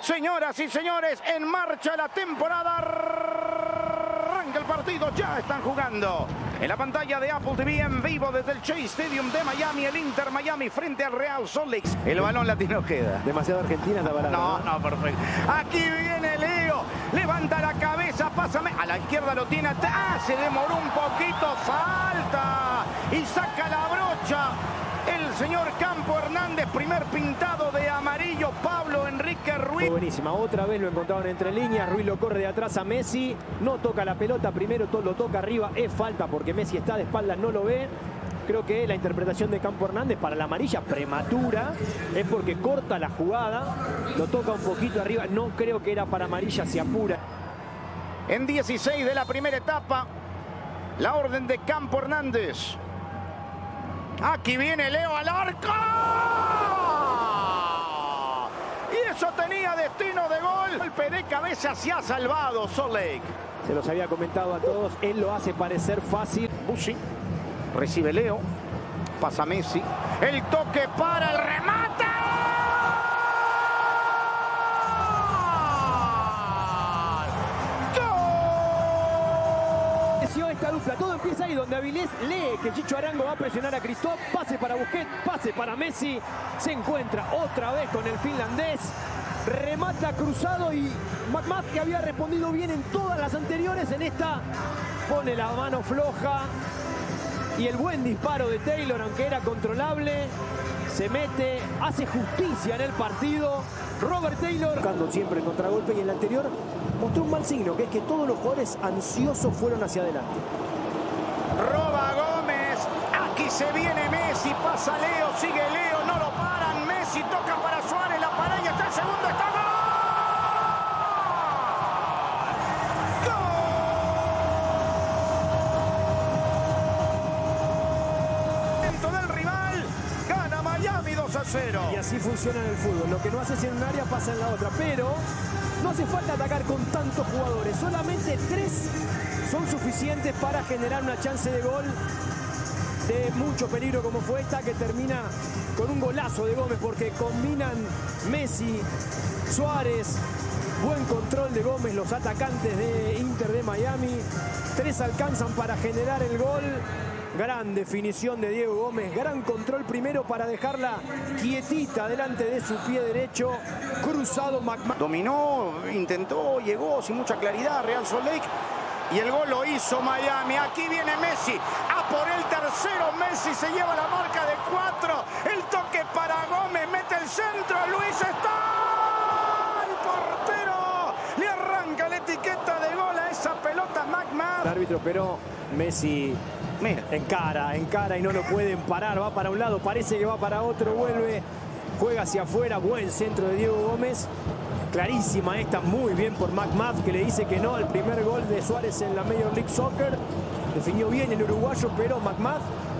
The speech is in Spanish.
Señoras y señores, en marcha la temporada. Arranca el partido, ya están jugando. En la pantalla de Apple TV en vivo desde el Chase Stadium de Miami, el Inter Miami frente al Real Salt Lake. El balón latino queda. Demasiado argentina esta parada. No, perfecto. Aquí viene Leo, levanta la cabeza, pásame. A la izquierda lo tiene. Se demoró un poquito, salta y saca la brocha. El señor Campo Hernández, primer pintado de amarillo, Pablo Enrique Ruiz. Buenísima, otra vez lo encontraron entre líneas, Ruiz lo corre de atrás a Messi, no toca la pelota, primero lo toca arriba, es falta porque Messi está de espaldas, no lo ve. Creo que la interpretación de Campo Hernández para la amarilla prematura es porque corta la jugada, lo toca un poquito arriba, no creo que era para amarilla, se apura. En 16 de la primera etapa, la orden de Campo Hernández. Aquí viene Leo al arco. Y eso tenía destino de gol. Golpe de cabeza se ha salvado Salt Lake. Se los había comentado a todos, él lo hace parecer fácil. Bussi recibe Leo, pasa Messi. El toque para el remate. Esta dupla, todo empieza ahí donde Avilés lee que Chicho Arango va a presionar a Cristóbal, pase para Busquets, pase para Messi, se encuentra otra vez con el finlandés, remata cruzado y McMahon, que había respondido bien en todas las anteriores, en esta pone la mano floja y el buen disparo de Taylor, aunque era controlable, se mete, hace justicia en el partido. Robert Taylor buscando siempre el contragolpe y en el anterior mostró un mal signo, que es que todos los jugadores ansiosos fueron hacia adelante. Roba Gómez, aquí se viene Messi, pasa Leo, sigue Leo, no lo paran, Messi toca para Suárez, la para y está el segundo, está gol. Del rival, gana Miami 2-0. Y así funciona en el fútbol, lo que no haces en un área pasa en la otra, pero no hace falta atacar con tantos jugadores, solamente 3 son suficientes para generar una chance de gol de mucho peligro como fue esta, que termina con un golazo de Gómez porque combinan Messi, Suárez, buen control de Gómez, los atacantes de Inter de Miami, 3 alcanzan para generar el gol. Gran definición de Diego Gómez, gran control primero para dejarla quietita delante de su pie derecho, cruzado McMahon. Dominó, intentó, llegó sin mucha claridad Real Salt Lake y el gol lo hizo Miami. Aquí viene Messi, a por el tercero, Messi se lleva la marca de 4, el toque para Gómez, mete el centro, Luis está, el portero le arranca la etiqueta de gol a esa pelota McMahon. El árbitro, pero Messi mira, encara y no lo pueden parar, va para un lado, parece que va para otro, vuelve, juega hacia afuera, buen centro de Diego Gómez, clarísima esta, muy bien por McMahon, que le dice que no al primer gol de Suárez en la Major League Soccer, definió bien el uruguayo, pero McMahon